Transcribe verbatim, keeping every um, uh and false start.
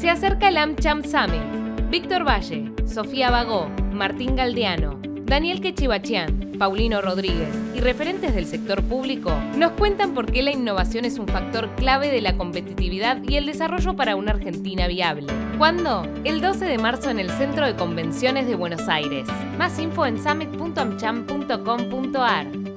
Se acerca el AmCham Summit. Víctor Valle, Sofía Bagó, Martín Galdeano, Daniel Quechibachián, Paulino Rodríguez y referentes del sector público nos cuentan por qué la innovación es un factor clave de la competitividad y el desarrollo para una Argentina viable. ¿Cuándo? El doce de marzo en el Centro de Convenciones de Buenos Aires. Más info en summit punto amcham punto com punto ar.